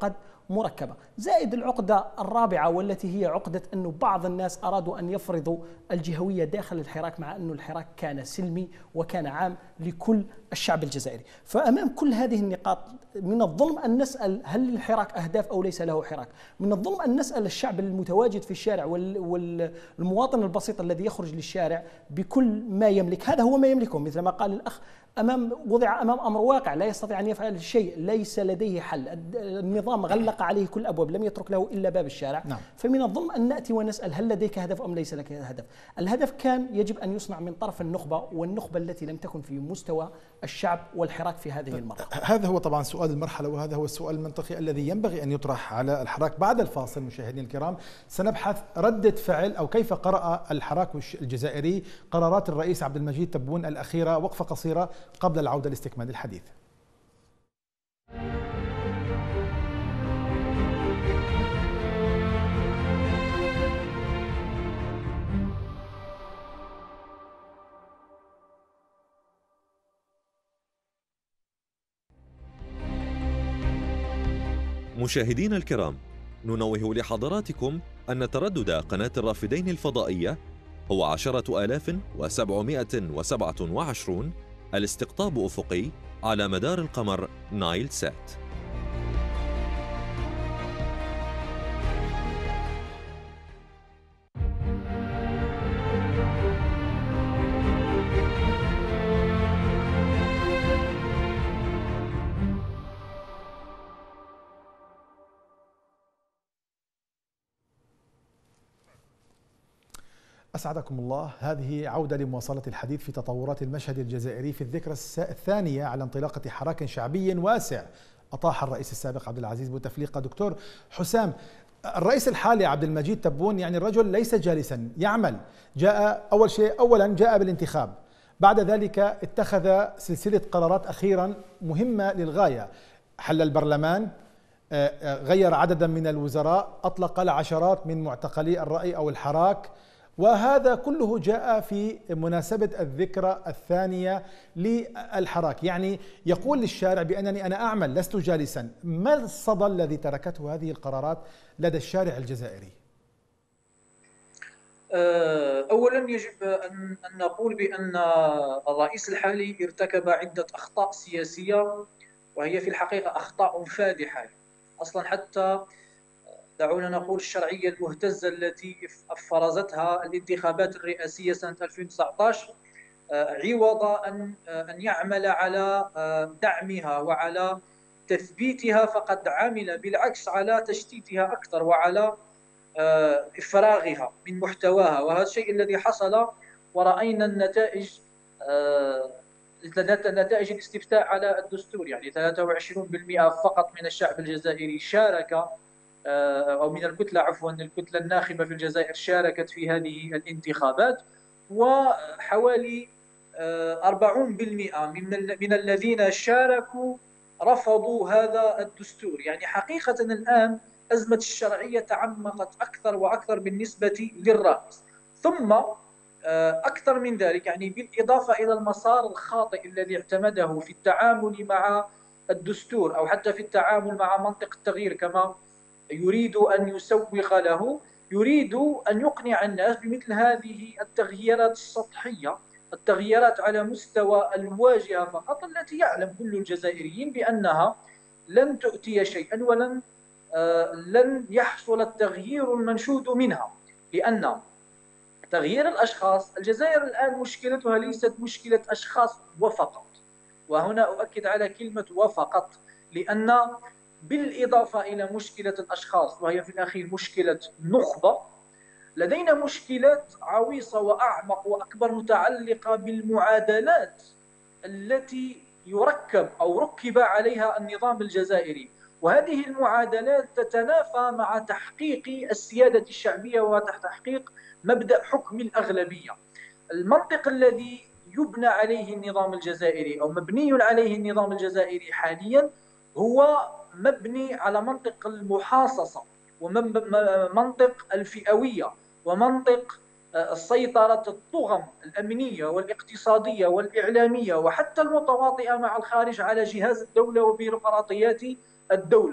مركبة. زائد العقدة الرابعة والتي هي عقدة أنه بعض الناس أرادوا أن يفرضوا الجهوية داخل الحراك، مع أنه الحراك كان سلمي وكان عام لكل الشعب الجزائري. فأمام كل هذه النقاط من الظلم أن نسأل هل للحراك أهداف أو ليس له حراك؟ من الظلم أن نسأل الشعب المتواجد في الشارع والمواطن البسيط الذي يخرج للشارع بكل ما يملك، هذا هو ما يملكه مثل ما قال الأخ، أمام وضع أمام أمر واقع لا يستطيع أن يفعل شيء، ليس لديه حل، النظام غلق عليه كل الأبواب، لم يترك له إلا باب الشارع. نعم. فمن الظلم أن نأتي ونسأل هل لديك هدف أم ليس لك هدف؟ الهدف كان يجب أن يصنع من طرف النخبة، والنخبة التي لم تكن في مستوى الشعب والحراك في هذه المرحلة. هذا هو طبعا سؤال المرحلة، وهذا هو السؤال المنطقي الذي ينبغي أن يطرح على الحراك. بعد الفاصل مشاهدينا الكرام سنبحث ردة فعل أو كيف قرأ الحراك الجزائري قرارات الرئيس عبد المجيد تبون الأخيرة. وقفة قصيرة قبل العودة لاستكمال الحديث. مشاهدينا الكرام، ننوه لحضراتكم أن تردد قناة الرافدين الفضائية هو عشرة آلاف وسبعمائة وسبعة وعشرون، الاستقطاب أفقي على مدار القمر نايل سات. أسعدكم الله. هذه عودة لمواصلة الحديث في تطورات المشهد الجزائري في الذكرى الثانية على انطلاقة حراك شعبي واسع أطاح الرئيس السابق عبد العزيز بوتفليقة. دكتور حسام، الرئيس الحالي عبد المجيد تبون يعني الرجل ليس جالسا، يعمل. جاء أول شيء أولا جاء بالانتخاب، بعد ذلك اتخذ سلسلة قرارات أخيرا مهمة للغاية. حل البرلمان، غير عددا من الوزراء، أطلق العشرات من معتقلي الرأي أو الحراك، وهذا كله جاء في مناسبة الذكرى الثانية للحراك. يعني يقول للشارع بأنني أنا أعمل لست جالسا. ما الصدى الذي تركته هذه القرارات لدى الشارع الجزائري؟ أولا يجب أن نقول بأن الرئيس الحالي ارتكب عدة أخطاء سياسية، وهي في الحقيقة أخطاء فادحة. أصلا حتى دعونا نقول الشرعية المهتزة التي فرضتها الانتخابات الرئاسية سنة ألفين وتسعة عشر، عوض أن أن يعمل على دعمها وعلى تثبيتها، فقد عمل بالعكس على تشتيتها أكثر وعلى إفراغها من محتواها. وهذا الشيء الذي حصل، ورأينا النتائج، نتائج الاستفتاء على الدستور. يعني ثلاثة وعشرين بالمئة فقط من الشعب الجزائري شارك، أو من الكتلة عفوا الكتلة الناخبة في الجزائر شاركت في هذه الانتخابات، وحوالي أربعين بالمئة من الذين شاركوا رفضوا هذا الدستور. يعني حقيقة الآن أزمة الشرعية تعمقت أكثر وأكثر بالنسبة للرئيس. ثم أكثر من ذلك، يعني بالإضافة إلى المسار الخاطئ الذي اعتمده في التعامل مع الدستور، أو حتى في التعامل مع منطق التغيير كما يريد أن يسوق له، يريد أن يقنع الناس بمثل هذه التغييرات السطحية، التغييرات على مستوى الواجهة فقط، التي يعلم كل الجزائريين بأنها لن تؤتي شيئا، ولن آه لن يحصل التغيير المنشود منها. لأن تغيير الأشخاص، الجزائر الآن مشكلتها ليست مشكلة أشخاص وفقط، وهنا أؤكد على كلمة وفقط، لأن بالإضافة إلى مشكلة الأشخاص وهي في الأخير مشكلة نخبة، لدينا مشكلة عويصة وأعمق وأكبر متعلقة بالمعادلات التي يركب أو ركب عليها النظام الجزائري. وهذه المعادلات تتنافى مع تحقيق السيادة الشعبية وتحقيق مبدأ حكم الأغلبية. المنطق الذي يبنى عليه النظام الجزائري أو مبني عليه النظام الجزائري حاليا هو مبني على منطق المحاصصة ومنطق الفئوية ومنطق السيطرة الطغم الأمنية والاقتصادية والإعلامية وحتى المتواطئة مع الخارج على جهاز الدولة وبيروقراطيات الدولة.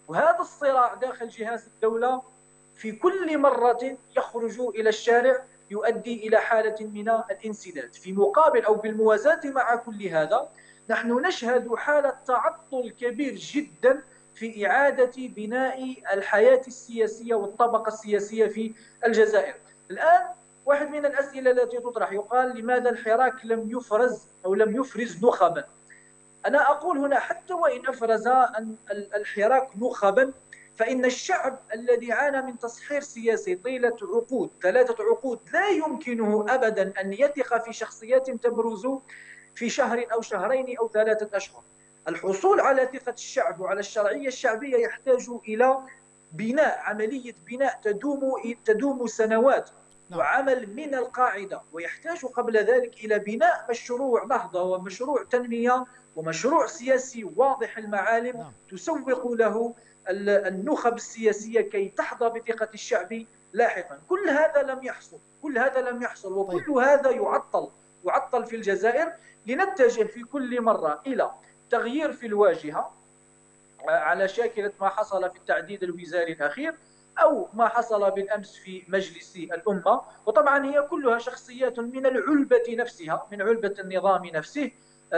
وهذا الصراع داخل جهاز الدولة في كل مرة يخرج إلى الشارع يؤدي إلى حالة من الانسداد. في مقابل أو بالموازاة مع كل هذا نحن نشهد حالة تعطل كبير جدا في إعادة بناء الحياة السياسية والطبقة السياسية في الجزائر. الآن واحد من الأسئلة التي تطرح يقال لماذا الحراك لم يفرز أو لم يفرز نخبا؟ أنا أقول هنا حتى وإن أفرز الحراك نخبا فإن الشعب الذي عانى من تصحير سياسي طيلة عقود ثلاثة عقود لا يمكنه أبدا أن يثق في شخصيات تبرز في شهر أو شهرين أو ثلاثة أشهر. الحصول على ثقة الشعب وعلى الشرعية الشعبية يحتاج إلى بناء عملية بناء تدوم تدوم سنوات وعمل من القاعدة، ويحتاج قبل ذلك إلى بناء مشروع نهضة ومشروع تنمية ومشروع سياسي واضح المعالم تسوق له النخب السياسية كي تحظى بثقة الشعب لاحقا. كل هذا لم يحصل كل هذا لم يحصل وكل هذا يعطل يعطل في الجزائر، لنتجه في كل مرة إلى تغيير في الواجهة على شاكلة ما حصل في التعديل الوزاري الأخير أو ما حصل بالأمس في مجلس الأمة، وطبعا هي كلها شخصيات من العلبة نفسها من علبة النظام نفسه.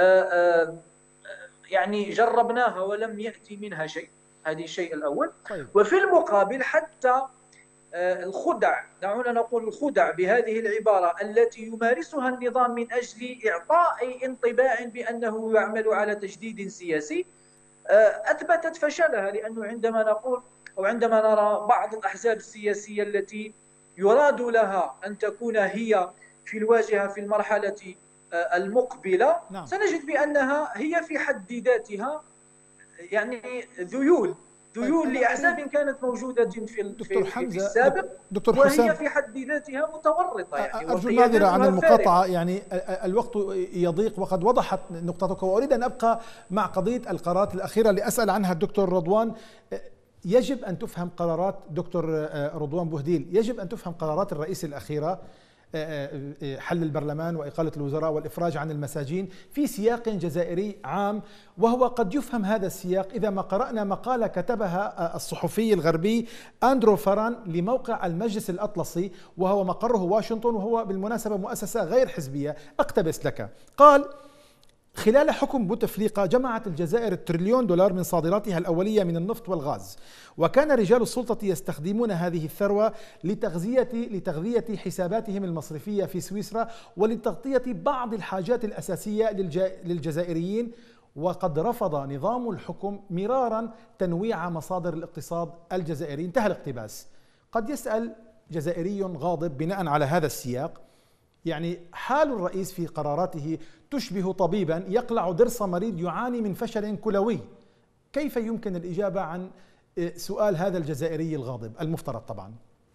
يعني جربناها ولم يأتي منها شيء، هذه الشيء الأول. طيب. وفي المقابل حتى الخدع، دعونا نقول الخدع بهذه العبارة التي يمارسها النظام من أجل إعطاء انطباع بأنه يعمل على تجديد سياسي أثبتت فشلها، لأنه عندما نقول أو عندما نرى بعض الأحزاب السياسية التي يراد لها أن تكون هي في الواجهة في المرحلة المقبلة نعم. سنجد بأنها هي في حد ذاتها يعني ذيول ذيول لأحزاب كانت موجودة في دكتور في, حمزة في السابق دكتور وهي حسام في حد ذاتها متورطة. يعني أرجو الناظرة عن المقاطعة، يعني الوقت يضيق وقد وضحت نقطتك، وأريد أن أبقى مع قضية القرارات الأخيرة لأسأل عنها الدكتور رضوان. يجب أن تفهم قرارات دكتور رضوان بوهديل يجب أن تفهم قرارات الرئيس الأخيرة، حل البرلمان وإقالة الوزراء والإفراج عن المساجين في سياق جزائري عام، وهو قد يفهم هذا السياق إذا ما قرأنا مقالة كتبها الصحفي الغربي أندرو فران لموقع المجلس الأطلسي وهو مقره واشنطن، وهو بالمناسبة مؤسسة غير حزبية. أقتبس لك. قال: خلال حكم بوتفليقة جمعت الجزائر تريليون دولار من صادراتها الأولية من النفط والغاز، وكان رجال السلطة يستخدمون هذه الثروة لتغذية لتغذية حساباتهم المصرفية في سويسرا ولتغطية بعض الحاجات الأساسية للجزائريين، وقد رفض نظام الحكم مرارا تنويع مصادر الاقتصاد الجزائري. انتهى الاقتباس. قد يسأل جزائري غاضب بناء على هذا السياق، يعني حال الرئيس في قراراته تشبه طبيبا يقلع ضرس مريض يعاني من فشل كلوي. كيف يمكن الإجابة عن سؤال هذا الجزائري الغاضب المفترض طبعا؟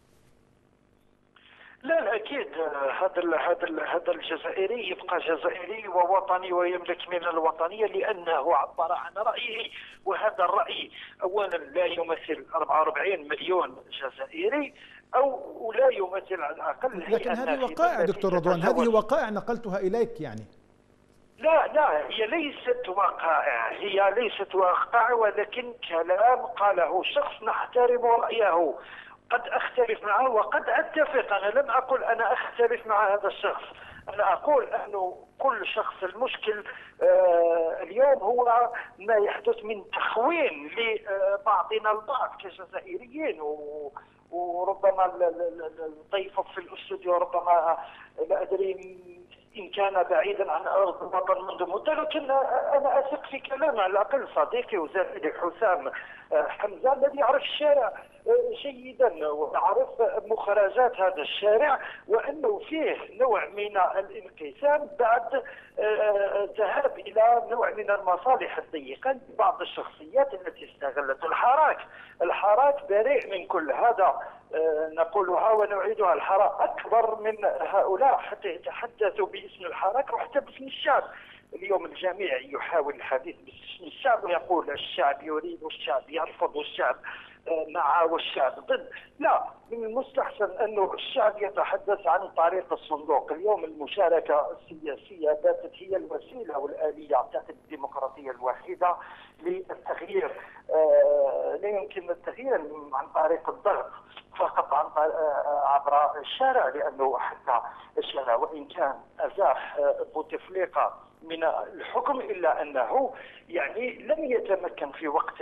لا لا اكيد هذا هذا هذا الجزائري يبقى جزائري ووطني ويملك من الوطنيه لانه عبر عن رايه، وهذا الراي اولا لا يمثل أربعة وأربعين مليون جزائري او لا يمثل على الاقل. لكن هذه وقائع دكتور رضوان، هذه وقائع نقلتها اليك يعني. لا لا هي ليست وقائع، هي ليست وقائع، ولكن كلام قاله شخص نحترم رايه. قد أختلف معه وقد أتفق. أنا لم أقل أنا أختلف مع هذا الشخص، أنا أقول أنه كل شخص المشكل آه اليوم هو ما يحدث من تخوين لبعضنا البعض كجزائريين، وربما الضيف في الاستوديو ربما لا أدري إن كان بعيدا عن أرض الوطن منذ مدة، لكن أنا أثق في كلام على الأقل صديقي وزميلي حسام حمزة الذي يعرف الشارع جيدا ويعرف مخرجات هذا الشارع، وأنه فيه نوع من الانقسام بعد الذهاب إلى نوع من المصالح الضيقة لبعض الشخصيات التي استغلت الحراك. الحراك بريء من كل هذا، نقولها ونعيدها. الحراك أكبر من هؤلاء حتى يتحدثوا باسم الحراك وحتى باسم الشعب. اليوم الجميع يحاول الحديث باسم الشعب ويقول الشعب يريد والشعب يرفض والشعب مع والشعب ضد. لا، من المستحسن أنه الشعب يتحدث عن طريق الصندوق. اليوم المشاركة السياسية باتت هي الوسيلة والآلية، أعتقد الديمقراطية الوحيدة للتغيير. آه لا يمكن التغيير عن طريق الضغط فقط عن عبر الشارع، لانه حتى الشارع وان كان ازاح بوتفليقه من الحكم الا انه يعني لم يتمكن في وقت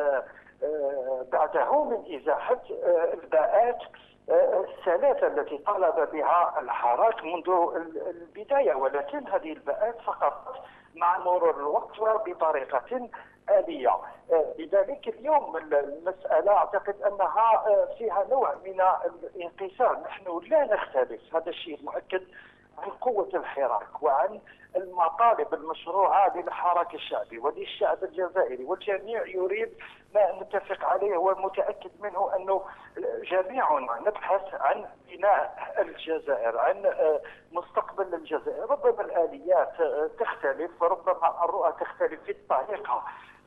بعده من ازاحه الباءات الثلاثة التي طالب بها الحراك منذ البداية، ولكن هذه الباءات سقطت مع مرور الوقت وبطريقة آلية. لذلك اليوم المسألة أعتقد أنها فيها نوع من الانقسام. نحن لا نختلف، هذا الشيء مؤكد، عن قوة الحراك وعن المطالب المشروعة للحراك الشعبي وللشعب الجزائري، والجميع يريد ما نتفق عليه ومتأكد منه أنه جميعنا نبحث عن بناء الجزائر، عن مستقبل الجزائر. ربما الآليات تختلف، ربما الرؤى تختلف في الطريقة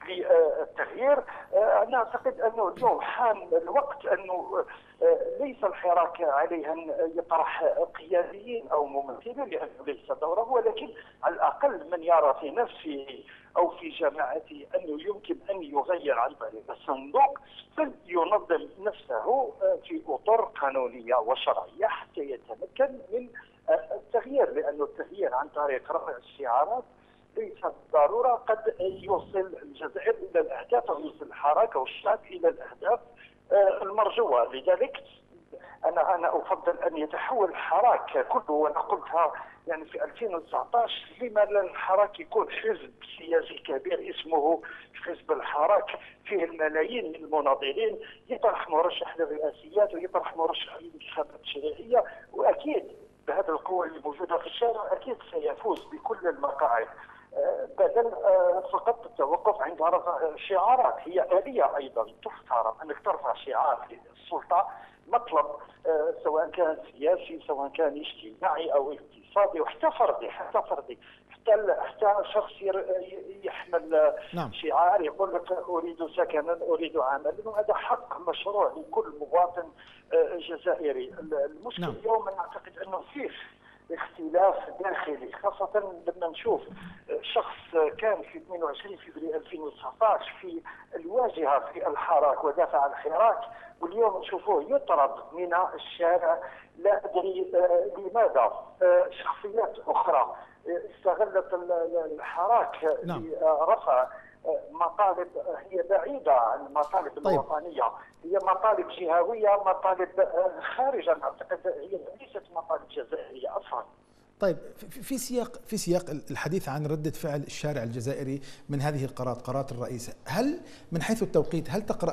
للتغيير. أنا أعتقد أنه اليوم حان الوقت أنه ليس الحراك عليه أن يطرح قياديين أو ممثلين لأنه ليس دوره، ولكن على الأقل من يرى في نفسه أو في جماعته أنه يمكن أن يغير عن طريق الصندوق فلينظم نفسه في أطر قانونية وشرعية حتى يتمكن من التغيير، لأن التغيير عن طريق رفع الشعارات ليس بالضرورة قد يوصل الجزائر إلى الأهداف أو يوصل الحركة والشعب إلى الأهداف المرجوة. لذلك أنا أنا أفضل أن يتحول الحراك كله، وأنا قلتها يعني في ألفين وتسعطاش، لما لا الحراك يكون حزب سياسي كبير اسمه حزب الحراك فيه الملايين من المناضلين، يطرح مرشح للرئاسيات ويطرح مرشح للانتخابات التشريعية، وأكيد بهذه القوة اللي موجودة في الشارع أكيد سيفوز بكل المقاعد، بدل فقط التوقف عند رفع شعارات. هي آلية أيضا تحترم أنك ترفع شعار للسلطة، مطلب سواء كان سياسي سواء كان اجتماعي أو اقتصادي وحتى فردي حتى فردي حتى حتى شخص يحمل نعم. شعار يقول لك أريد سكنا أريد عملا، وهذا حق مشروع لكل مواطن جزائري. المشكلة نعم. اليوم أنا أعتقد أنه فيه اختلاف داخلي، خاصة لما نشوف شخص كان في اثنين وعشرين فبراير ألفين وتسعطاش في الواجهة في الحراك ودافع عن الحراك، واليوم نشوفوه يطرد من الشارع. لا أدري لماذا. شخصيات أخرى استغلت الحراك نعم. لرفع مطالب هي بعيدة عن المطالب طيب. الوطنية، هي مطالب جهوية، مطالب خارجة، أعتقد هي ليست مطالب جزائرية أصلا. طيب في سياق في سياق الحديث عن ردة فعل الشارع الجزائري من هذه القرارات، قرارات الرئيس، هل من حيث التوقيت هل تقرأ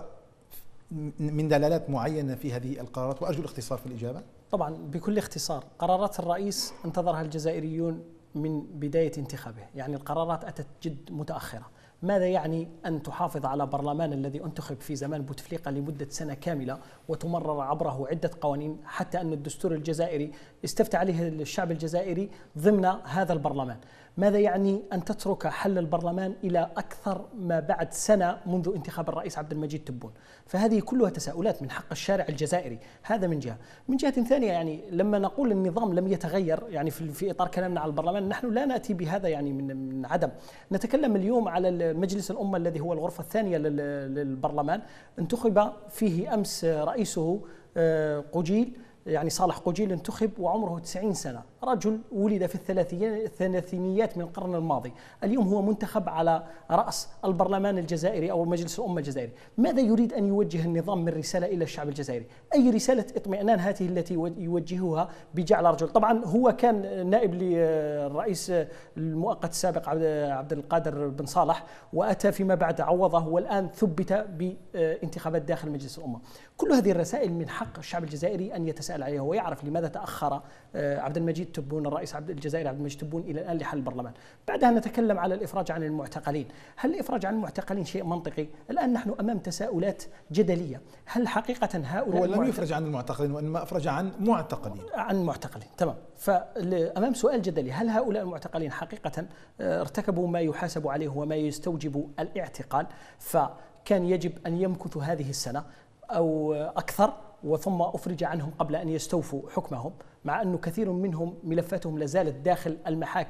من دلالات معينة في هذه القرارات؟ وأرجو الاختصار في الإجابة. طبعا بكل اختصار، قرارات الرئيس انتظرها الجزائريون من بداية انتخابه، يعني القرارات أتت جد متأخرة. ماذا يعني أن تحافظ على برلمان الذي انتخب في زمان بوتفليقة لمدة سنة كاملة وتمرر عبره عدة قوانين، حتى أن الدستور الجزائري استفتى عليه الشعب الجزائري ضمن هذا البرلمان؟ ماذا يعني أن تترك حل البرلمان إلى أكثر ما بعد سنة منذ انتخاب الرئيس عبد المجيد تبون؟ فهذه كلها تساؤلات من حق الشارع الجزائري. هذا من جهة. من جهة ثانية، يعني لما نقول النظام لم يتغير، يعني في, في إطار كلامنا على البرلمان، نحن لا نأتي بهذا يعني من, من عدم. نتكلم اليوم على مجلس الأمة الذي هو الغرفة الثانية للبرلمان، انتخب فيه أمس رئيسه قجيل، يعني صالح قجيل، انتخب وعمره تسعين سنة، رجل ولد في الثلاثينيات من القرن الماضي، اليوم هو منتخب على رأس البرلمان الجزائري أو مجلس الأمة الجزائري. ماذا يريد أن يوجه النظام من رسالة إلى الشعب الجزائري؟ أي رسالة اطمئنان هذه التي يوجهها بجعل رجل؟ طبعا هو كان نائب للرئيس المؤقت السابق عبد القادر بن صالح، وأتى فيما بعد عوضه، والآن ثبت بانتخابات داخل مجلس الأمة. كل هذه الرسائل من حق الشعب الجزائري أن يتساءل عليها ويعرف لماذا تأخر عبد المجيد تبون الرئيس عبد الجزائري عبد المجيد تبون إلى الآن لحل البرلمان. بعدها نتكلم على الإفراج عن المعتقلين. هل الإفراج عن المعتقلين شيء منطقي؟ الآن نحن أمام تساؤلات جدلية. هل حقيقة هؤلاء هو لم يفرج عن المعتقلين وإنما أفرج عن معتقلين عن معتقلين تمام. فأمام سؤال جدلي، هل هؤلاء المعتقلين حقيقة ارتكبوا ما يحاسب عليه وما يستوجب الاعتقال، فكان يجب أن يمكثوا هذه السنة أو أكثر وثم أفرج عنهم قبل أن يستوفوا حكمهم، مع أنه كثير منهم ملفاتهم لازالت داخل المحاكم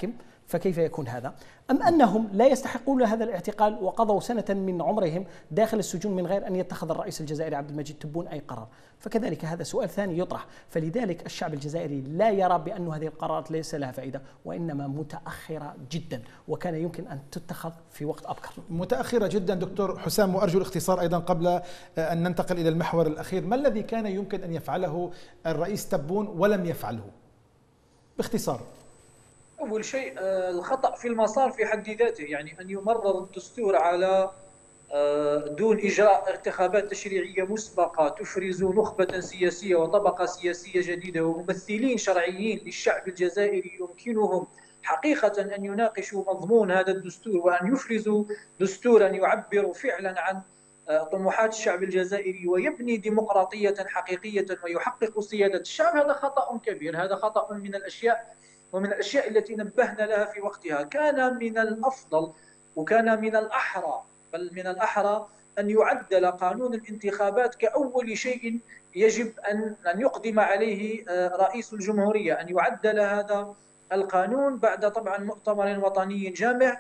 فكيف يكون هذا؟ أم أنهم لا يستحقون هذا الاعتقال وقضوا سنة من عمرهم داخل السجون من غير أن يتخذ الرئيس الجزائري عبد المجيد تبون أي قرار؟ فكذلك هذا سؤال ثاني يطرح. فلذلك الشعب الجزائري لا يرى بأن هذه القرارات ليس لها فائدة، وإنما متأخرة جدا، وكان يمكن أن تتخذ في وقت أبكر. متأخرة جدا دكتور حسام، وأرجو الاختصار أيضا قبل أن ننتقل إلى المحور الأخير. ما الذي كان يمكن أن يفعله الرئيس تبون ولم يفعله؟ باختصار. أول شيء الخطأ في المسار في حد ذاته، يعني أن يمرر الدستور على دون إجراء انتخابات تشريعية مسبقة تفرز نخبة سياسية وطبقة سياسية جديدة وممثلين شرعيين للشعب الجزائري يمكنهم حقيقة أن يناقشوا مضمون هذا الدستور وأن يفرزوا دستورا يعبر فعلا عن طموحات الشعب الجزائري ويبني ديمقراطية حقيقية ويحقق سيادة الشعب. هذا خطأ كبير، هذا خطأ من الأشياء ومن الأشياء التي نبهنا لها في وقتها. كان من الأفضل وكان من الأحرى بل من الأحرى أن يعدل قانون الانتخابات كأول شيء يجب أن أن يقدم عليه رئيس الجمهورية، أن يعدل هذا القانون بعد طبعا مؤتمر وطني جامع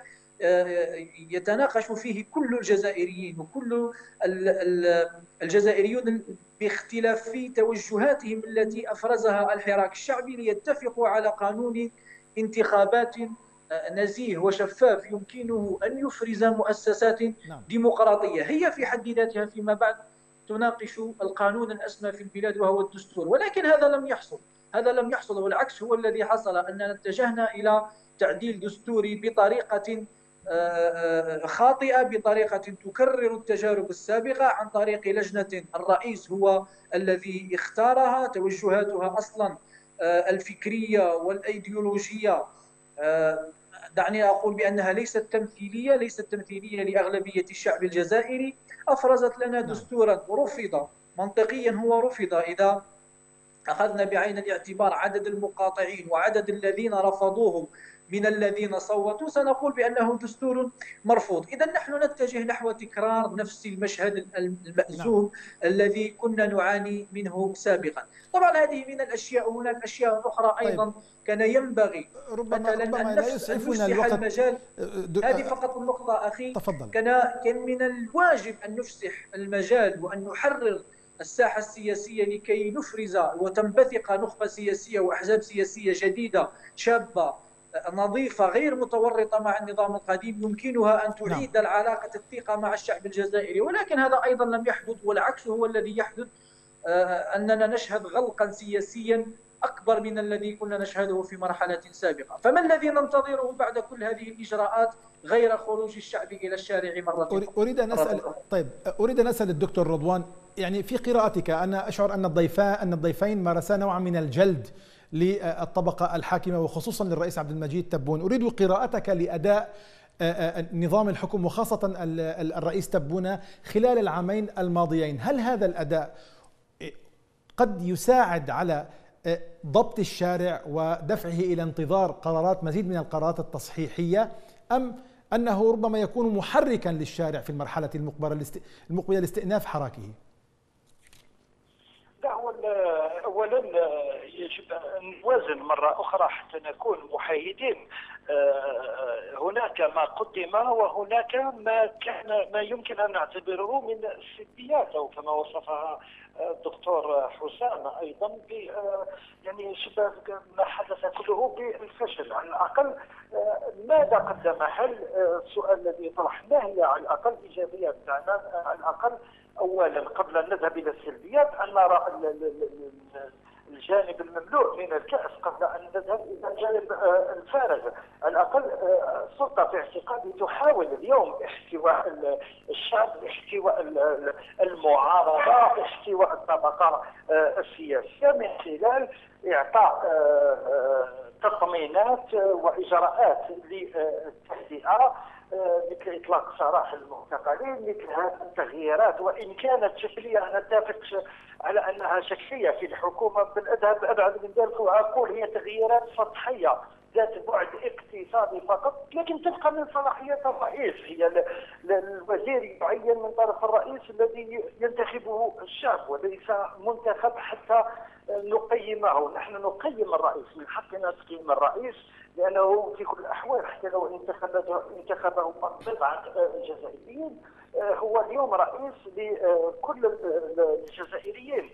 يتناقش فيه كل الجزائريين وكل الجزائريون باختلاف توجهاتهم التي أفرزها الحراك الشعبي ليتفقوا على قانون انتخابات نزيه وشفاف يمكنه أن يفرز مؤسسات ديمقراطية هي في حد ذاتها فيما بعد تناقش القانون الأسمى في البلاد وهو الدستور. ولكن هذا لم يحصل، هذا لم يحصل والعكس هو الذي حصل، أننا اتجهنا إلى تعديل دستوري بطريقة خاطئة، بطريقة تكرر التجارب السابقة عن طريق لجنة الرئيس هو الذي اختارها، توجهاتها أصلا الفكرية والأيديولوجية دعني أقول بأنها ليست تمثيلية، ليست تمثيلية لأغلبية الشعب الجزائري. أفرزت لنا دستورا رفض منطقيا، هو رفض إذا أخذنا بعين الاعتبار عدد المقاطعين وعدد الذين رفضوه من الذين صوتوا، سنقول بأنه دستور مرفوض. إذا نحن نتجه نحو تكرار نفس المشهد المأزوم نعم. الذي كنا نعاني منه سابقا. طبعا هذه من الأشياء، وهناك أشياء أخرى أيضا طيب. كان ينبغي ربما مثلا ربما أن لا يسعفنا الوقت. المجال د... هذه فقط النقطة أخي تفضل. كان كان من الواجب أن نفسح المجال وأن نحرر الساحة السياسية لكي نفرز وتنبثق نخبة سياسية وأحزاب سياسية جديدة شابة نظيفة غير متورطة مع النظام القديم يمكنها أن تعيد نعم. العلاقة الثقة مع الشعب الجزائري. ولكن هذا أيضا لم يحدث، والعكس هو الذي يحدث، أننا نشهد غلقا سياسيا أكبر من الذي كنا نشهده في مرحلة سابقة. فما الذي ننتظره بعد كل هذه الإجراءات غير خروج الشعب إلى الشارع مرة أخرى؟ أريد أن أسأل طيب أريد أن أسأل الدكتور رضوان، يعني في قراءتك أنا أشعر أن الضيفان أن الضيفين مارسا نوعا من الجلد للطبقة الحاكمة وخصوصا للرئيس عبد المجيد تبون. أريد قراءتك لأداء نظام الحكم وخاصة الرئيس تبون خلال العامين الماضيين. هل هذا الأداء قد يساعد على ضبط الشارع ودفعه إلى انتظار قرارات مزيد من القرارات التصحيحية، أم أنه ربما يكون محركا للشارع في المرحلة المقبلة لاستئناف حراكه؟ أولا يجب أن نوازن مرة أخرى حتى نكون محايدين. هناك ما قدم وهناك ما كان ما يمكن أن نعتبره من السلبيات أو كما وصفها الدكتور حسام أيضا ب يعني شبه ما حدث كله بالفشل. على الأقل ماذا قدم؟ هل السؤال الذي يطرح ما هي على الأقل إيجابيات تاعنا؟ على الأقل أولا قبل أن نذهب إلى السلبيات أن نرى الجانب المملوء من الكأس قبل أن نذهب إلى الجانب الفارغ. على الأقل السلطة في اعتقادي تحاول اليوم احتواء الشعب، احتواء المعارضة، احتواء الطبقة السياسية من خلال إعطاء تطمينات وإجراءات للتهدئة مثل إطلاق سراح المعتقلين، مثل هذه التغييرات وإن كانت شكلية. أنا أتفق على أنها شكلية في الحكومة، بل أذهب أبعد من ذلك وأقول هي تغييرات سطحية، ذات بعد اقتصادي فقط، لكن تبقى من صلاحيات الرئيس، هي الوزير يعين من طرف الرئيس الذي ينتخبه الشعب وليس منتخب حتى نقيمه. نحن نقيم الرئيس، من حقنا تقييم الرئيس، لأنه في كل الأحوال حتى لو انتخبه انتخبه بضعة جزائريين هو اليوم رئيس لكل الجزائريين.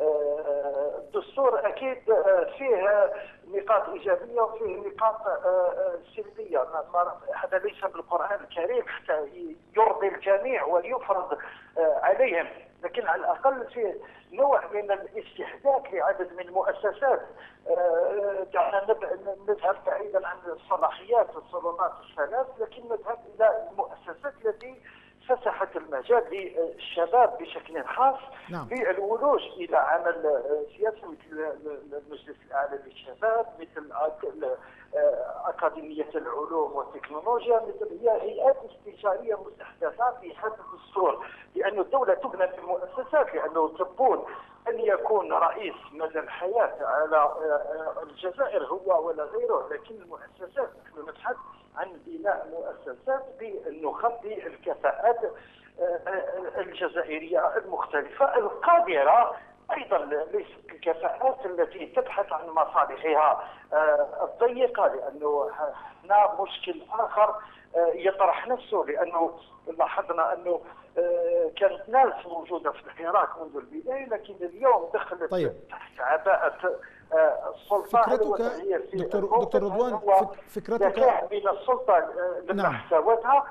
الدستور أكيد فيه نقاط إيجابية وفيه نقاط سلبية، هذا ليس بالقرآن الكريم حتى يرضي الجميع ويفرض عليهم، لكن على الأقل فيه نوع من الاستحداث لعدد من المؤسسات. دعنا نذهب بعيدا عن الصلاحيات والسلطات الثلاث، لكن نذهب إلى المؤسسات التي فسحت المجال للشباب بشكل خاص نعم. بالولوج الى عمل سياسي، مثل المجلس الاعلى للشباب، مثل اكاديميه العلوم والتكنولوجيا، مثل هي هيئات استشاريه مستحدثه في حد الدستور، لأن الدوله تبنى بالمؤسسات، لانه تبون ان يكون رئيس مدى الحياه على الجزائر هو ولا غيره، لكن المؤسسات نحن نبحث عن بناء مؤسسات بالنخب بالكفاءات الجزائرية المختلفة القادرة، أيضا ليست الكفاءات التي تبحث عن مصالحها الضيقة، لأنه هنا مشكل آخر يطرح نفسه، لأنه لاحظنا أنه كانت ناس موجودة في الحراك منذ البداية، لكن اليوم دخلت طيب. تحت عباءة السلطة. فكرتك دكتور دكتور رضوان، فكرتك بين السلطة لما احتوتها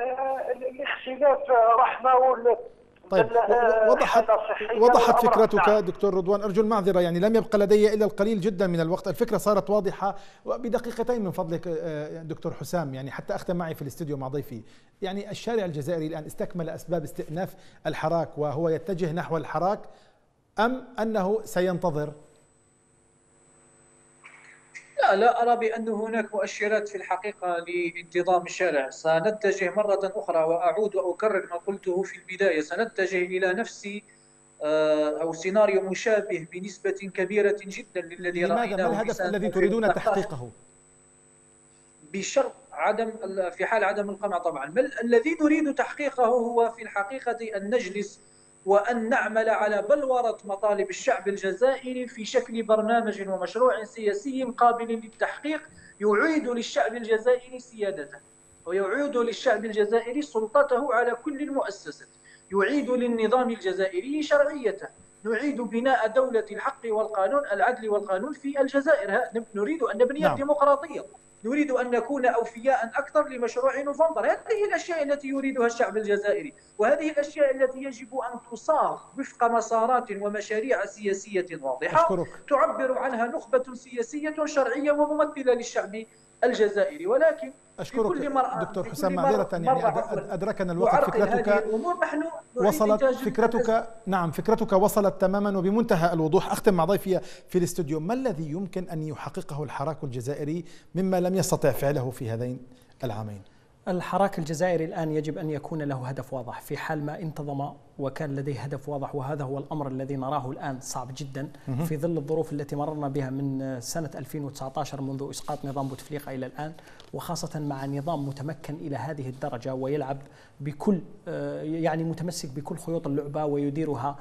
الاختلاف رحمة وال طيب وضحت وضحت فكرتك دكتور رضوان، أرجو المعذرة، يعني لم يبقى لدي إلا القليل جدا من الوقت، الفكرة صارت واضحة. بدقيقتين من فضلك دكتور حسام، يعني حتى أختم معي في الاستوديو مع ضيفي، يعني الشارع الجزائري الآن استكمل أسباب استئناف الحراك وهو يتجه نحو الحراك، أم أنه سينتظر؟ لا لا أرى بأن هناك مؤشرات في الحقيقة لانتظام الشارع. سنتجه مرة أخرى وأعود وأكرر ما قلته في البداية، سنتجه إلى نفس أو سيناريو مشابه بنسبة كبيرة جدا للذي رأيناه. لماذا؟ ما الهدف الذي تريدون تحقيقه؟ بشرط عدم في حال عدم القمع طبعا. بل الذي نريد تحقيقه هو في الحقيقة أن نجلس وأن نعمل على بلورة مطالب الشعب الجزائري في شكل برنامج ومشروع سياسي قابل للتحقيق، يعيد للشعب الجزائري سيادته، ويعيد للشعب الجزائري سلطته على كل المؤسسات، يعيد للنظام الجزائري شرعيته، نعيد بناء دولة الحق والقانون، العدل والقانون في الجزائر. نريد أن نبني نعم. الديمقراطية، نريد أن نكون أوفياء أكثر لمشروع نوفمبر. هذه الأشياء التي يريدها الشعب الجزائري، وهذه الأشياء التي يجب أن تصاغ وفق مسارات ومشاريع سياسية واضحة أشكرك. تعبر عنها نخبة سياسية شرعية وممثلة للشعب الجزائري. ولكن أشكرك في كل مرة دكتور في حسام، كل معذرة مرة يعني مرة أدركنا الوقت. فكرتك وصلت، فكرتك نعم فكرتك وصلت تماما وبمنتهى الوضوح. أختم مع ضيفي في الاستوديو، ما الذي يمكن أن يحققه الحراك الجزائري مما لم يستطع فعله في هذين العامين؟ الحراك الجزائري الآن يجب أن يكون له هدف واضح، في حال ما انتظم وكان لديه هدف واضح، وهذا هو الأمر الذي نراه الآن صعب جدا في ظل الظروف التي مررنا بها من سنة ألفين وتسعة عشر منذ إسقاط نظام بوتفليقة إلى الآن، وخاصة مع نظام متمكن إلى هذه الدرجة ويلعب بكل يعني متمسك بكل خيوط اللعبة ويديرها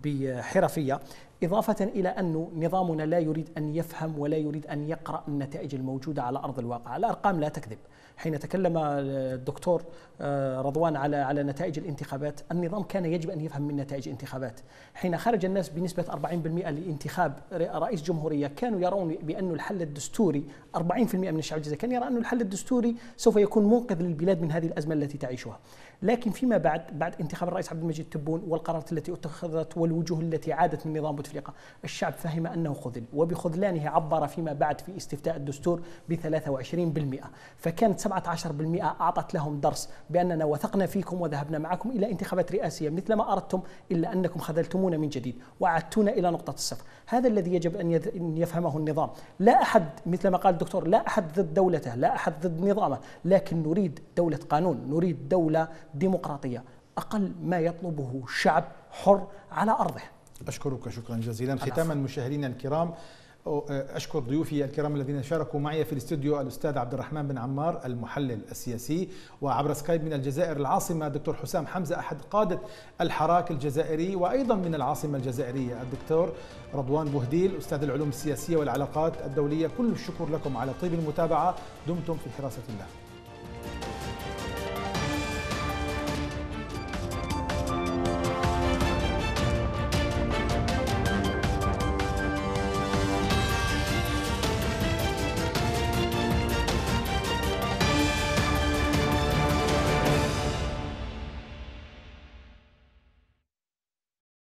بحرفية، إضافة إلى أن نظامنا لا يريد أن يفهم ولا يريد أن يقرأ النتائج الموجودة على أرض الواقع. الأرقام لا تكذب. حين تكلم الدكتور رضوان على على نتائج الانتخابات، النظام كان يجب أن يفهم من نتائج الانتخابات. حين خرج الناس بنسبة أربعين بالمئة لانتخاب رئيس جمهورية، كانوا يرون بأن الحل الدستوري، أربعين بالمئة من الشعب الجزائري كان يرى أن الحل الدستوري سوف يكون منقذ للبلاد من هذه الأزمة التي تعيشها. لكن فيما بعد بعد انتخاب الرئيس عبد المجيد تبون والقرارات التي اتخذت والوجوه التي عادت من نظام بوتفليقة، الشعب فهم أنه خذل، وبخذلانه عبر فيما بعد في استفتاء الدستور ب ثلاثة وعشرين بالمئة، فكانت سبعة عشر بالمئة أعطت لهم درس بأننا وثقنا فيكم وذهبنا معكم إلى انتخابات رئاسية مثل ما أردتم، إلا أنكم خذلتمونا من جديد وعدتونا إلى نقطة الصفر. هذا الذي يجب أن يفهمه النظام. لا أحد مثل ما قال الدكتور، لا أحد ضد دولته، لا أحد ضد نظامه، لكن نريد دولة قانون، نريد دولة ديمقراطية، أقل ما يطلبه شعب حر على أرضه. أشكرك شكرا جزيلا. ختاما مشاهدينا الكرام، أشكر ضيوفي الكرام الذين شاركوا معي في الاستوديو، الأستاذ عبد الرحمن بن عمار المحلل السياسي، وعبر سكايب من الجزائر العاصمة دكتور حسام حمزة أحد قادة الحراك الجزائري، وأيضا من العاصمة الجزائرية الدكتور رضوان بوهديل أستاذ العلوم السياسية والعلاقات الدولية. كل الشكر لكم على طيب المتابعة، دمتم في حراسة الله.